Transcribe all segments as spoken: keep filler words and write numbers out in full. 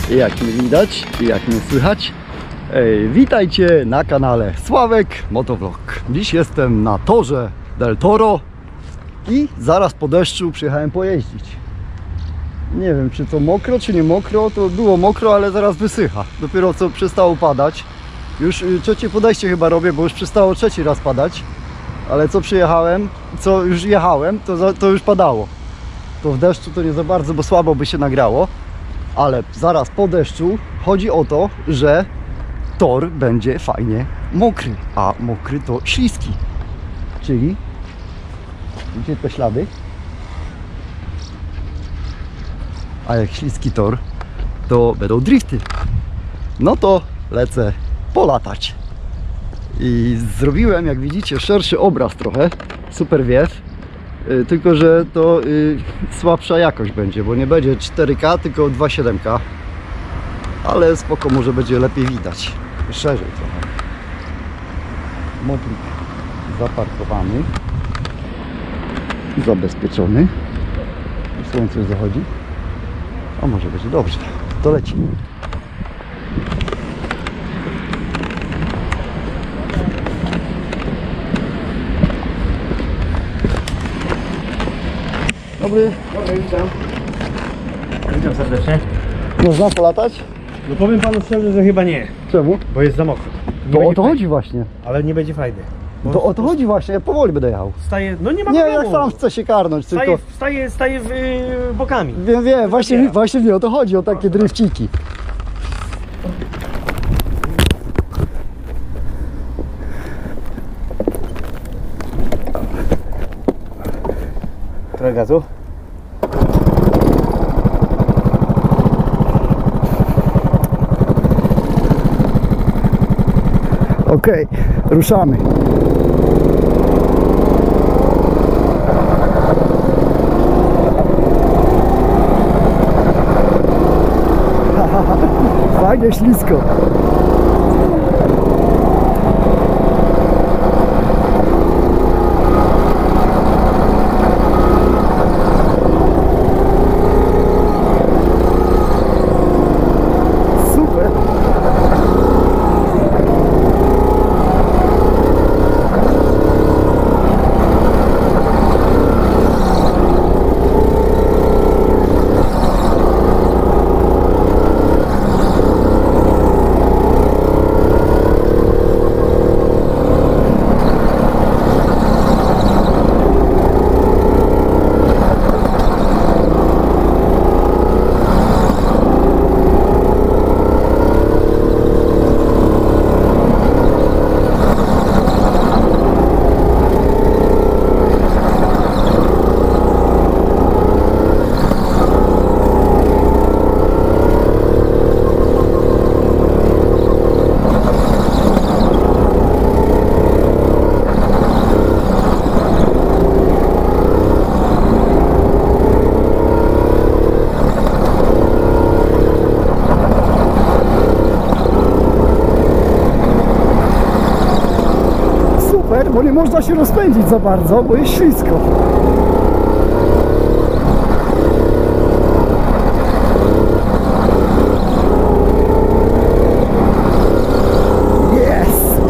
jak mnie widać i jak mnie słychać. Ej, witajcie na kanale Sławek Motovlog. Dziś jestem na torze del Toro i zaraz po deszczu przyjechałem pojeździć. Nie wiem, czy to mokro, czy nie mokro. To było mokro, ale zaraz wysycha. Dopiero co przestało padać. Już trzecie podejście chyba robię, bo już przestało trzeci raz padać. Ale co przyjechałem, co już jechałem, to, za, to już padało. To w deszczu to nie za bardzo, bo słabo by się nagrało. Ale zaraz po deszczu chodzi o to, że tor będzie fajnie mokry. A mokry to śliski. Czyli widzicie te ślady? A jak śliski tor, to będą drifty. No to lecę polatać. I zrobiłem, jak widzicie, szerszy obraz trochę. Super wiew. Yy, tylko, że to yy, słabsza jakość będzie, bo nie będzie cztery K, tylko dwa siedem K. Ale spoko, może będzie lepiej widać. Szerzej trochę. Moplik zaparkowany. Zabezpieczony. Słońce zachodzi. A może będzie dobrze. To lecimy. Dobry. Dobry, witam. Witam serdecznie. Można polatać? No powiem panu szczerze, że chyba nie. Czemu? Bo jest za mokro. Nie To o będzie to fajnie. chodzi właśnie. Ale nie będzie fajny. Bo To o to chodzi właśnie, ja powoli będę jechał. Staje, no nie ma Nie, problemu. jak sam chcę się karnąć, Staje, tylko... staje, staje w, yy, bokami. Wiem, wiem, właśnie, właśnie nie o to chodzi, o takie drifciki. Trochę gazu. Okej, ruszamy. Fajnie ślisko. Super. Bo nie można się rozpędzić za bardzo, bo jest ślisko. Yes!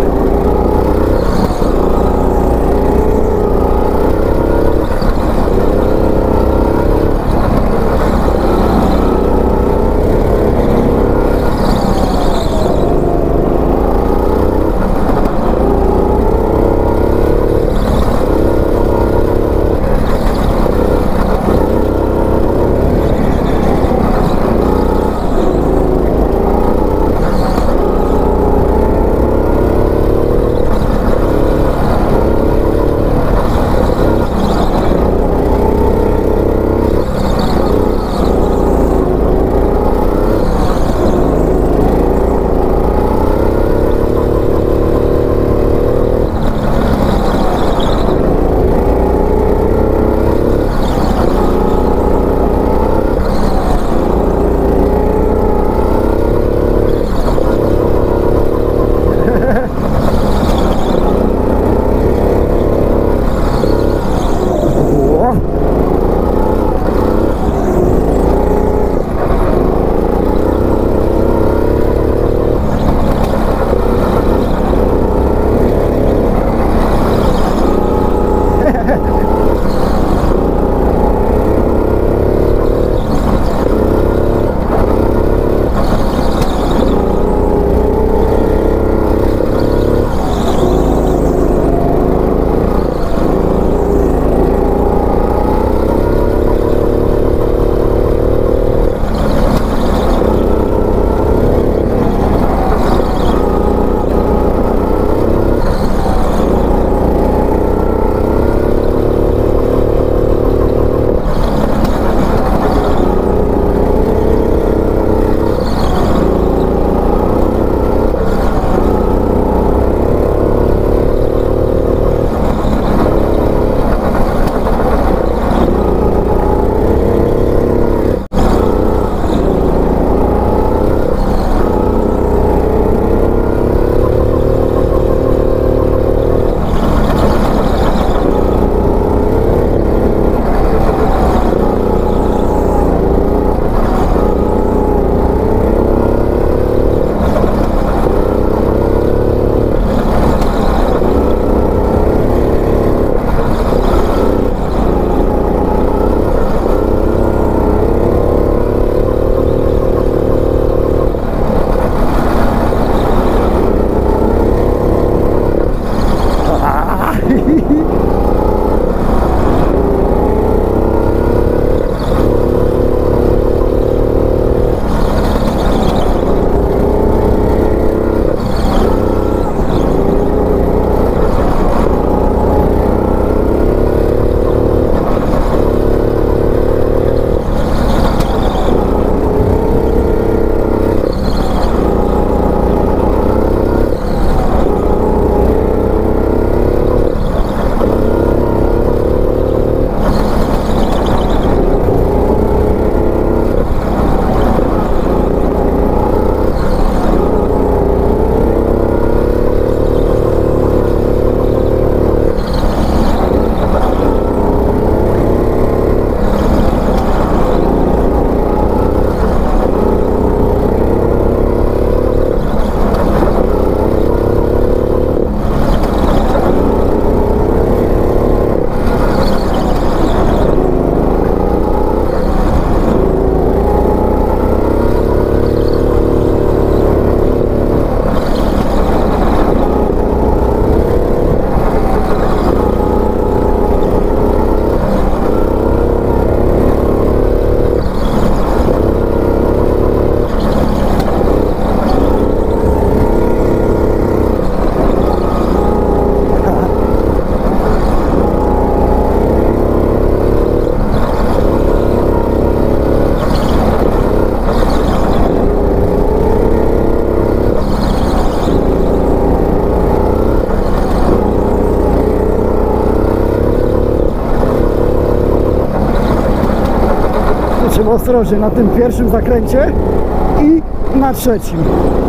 Trzeba ostrożnie na tym pierwszym zakręcie i na trzecim.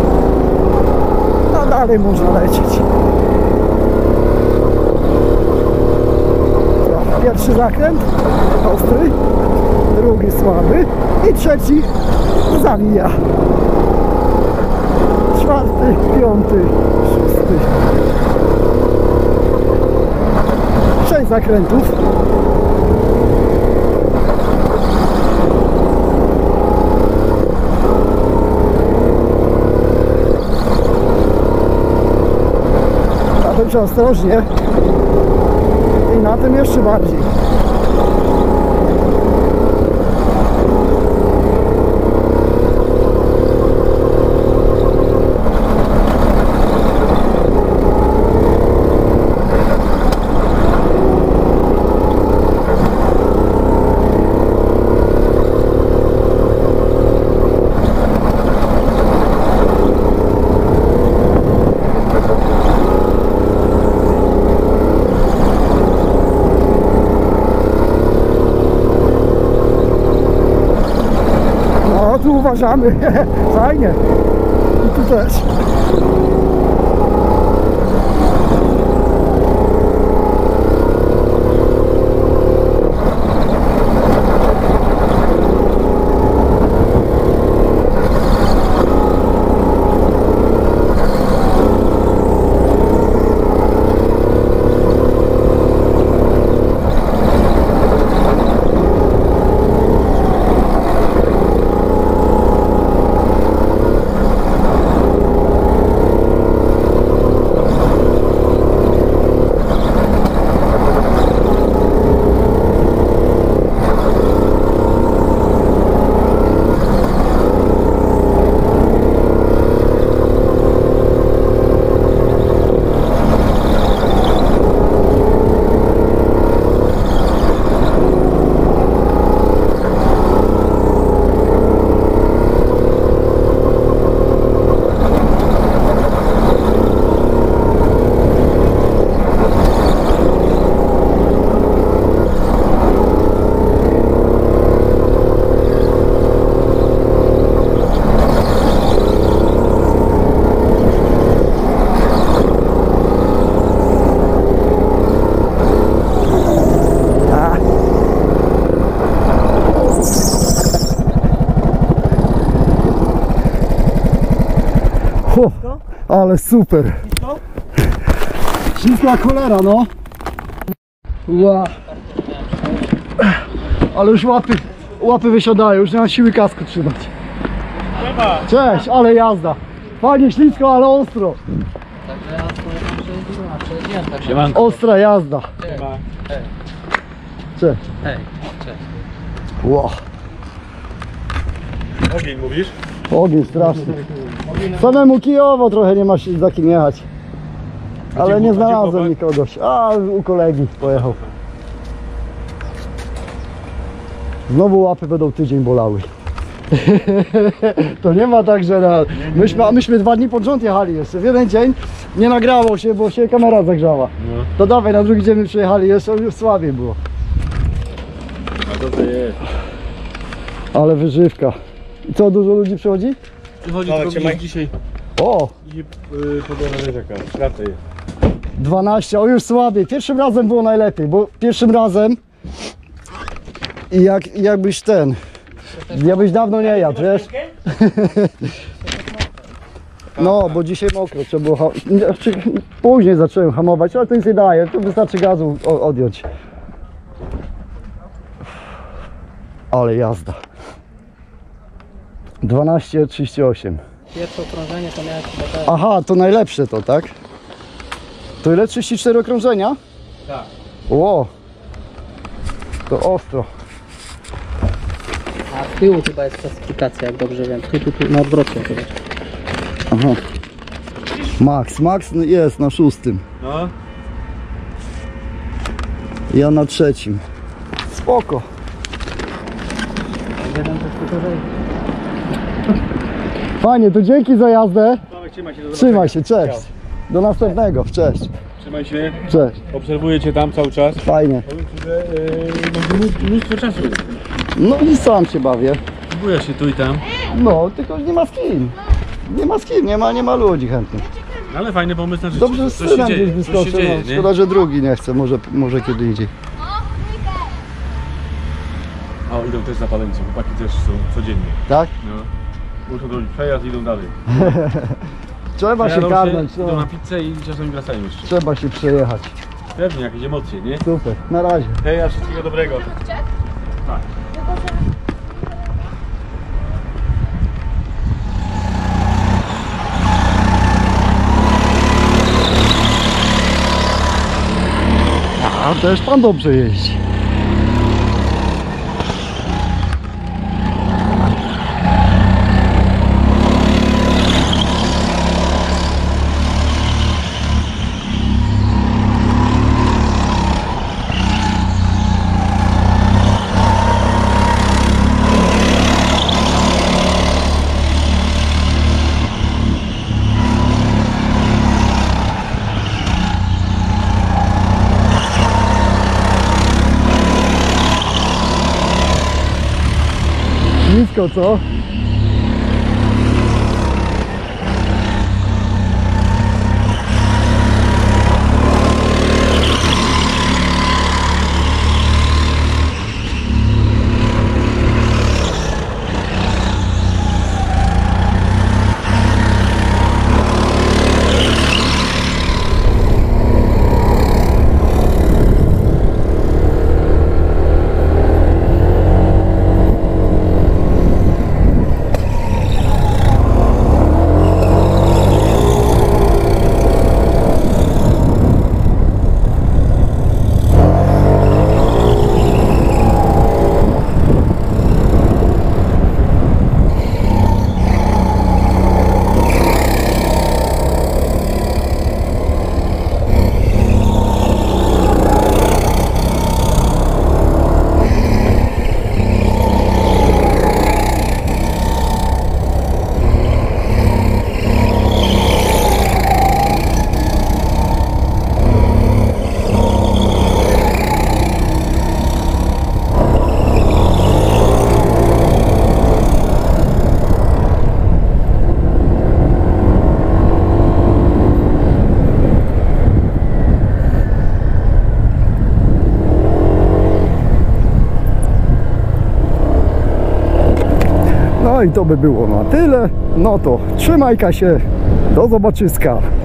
A dalej można lecieć. Pierwszy zakręt ostry, drugi słaby i trzeci zawija. Czwarty, piąty, szósty. Sześć zakrętów. Na tym trzeba ostrożnie i na tym jeszcze bardziej. No tu uważamy, fajnie. I tu też. O, ale super. Śliska cholera, no. Ła. Ale już łapy, łapy wysiadają, już nie ma siły kasku trzymać. Cześć, ale jazda. Fajnie ślisko, ale ostro. Ostra jazda. Cześć. Ła. Ogień mówisz? Ogień straszny. Samemu kijowo trochę nie ma się za kim jechać. Ale nie znalazłem nikogoś. A u kolegi pojechał. Znowu łapy będą tydzień bolały. To nie ma tak, że na... myśmy, a myśmy dwa dni pod rząd jechali jeszcze. W jeden dzień nie nagrało się, bo się kamera zagrzała. No. To dawaj, na drugi dzień my przyjechali jeszcze, już słabiej było. A to to jest. Ale wyżywka. I co, dużo ludzi przychodzi? Wychodzi Dobra, tylko trzymaj. dzisiaj. O! Dzisiaj yy, podobna leżaka. Szlata jest. dwanaście, o już słabiej. Pierwszym razem było najlepiej, bo pierwszym razem i jak, jakbyś ten, jakbyś dawno nie jadł, wiesz? No, bo dzisiaj mokro, trzeba było, ha- znaczy, później zacząłem hamować, ale to nic nie daje, to wystarczy gazu o- odjąć. Ale jazda. dwanaście trzydzieści osiem. Pierwsze okrążenie to miałem chyba tak. Aha, to najlepsze to, tak? To ile? trzydzieści cztery okrążenia? Tak. Ło! To ostro. A z tyłu chyba jest klasyfikacja, jak dobrze wiem. Tu, tu, tu, na odwrocie chyba. Aha. Max, Max jest na szóstym. No. Ja na trzecim. Spoko. Jeden troszkę gorzej. Fajnie, to dzięki za jazdę. Sławek, trzymaj się. Do Trzymaj się, cześć. Do następnego, cześć. Trzymaj się. Cześć. Obserwuję cię tam cały czas. Fajnie. Powiem ci, że yy, no, mnóstwo czasu jest. No i sam się bawię. Próbuję się tu i tam. No, tylko nie ma z kim. Nie ma z kim, nie ma, nie ma ludzi chętnych. Ale fajny pomysł na życie. Dobrze, z coś się synem dzieje, gdzieś coś się wyskoczę. dzieje, No, nie? szkoda, że drugi nie chce, może, może kiedy indziej. O, idą też zapaleńcy, chłopaki też są codziennie. Tak? No. Muszą zrobić przejazd i idą dalej. Trzeba się Przejadą karnąć, idą no. na pizzę i czasami wracają jeszcze. Trzeba się przejechać. Pewnie, jakieś emocje, nie? Super, na razie. Hej, a wszystkiego dobrego. Tak. A też pan dobrze jeździ. Nisko, co? No i to by było na tyle. No to trzymaj się. Do zobaczyska.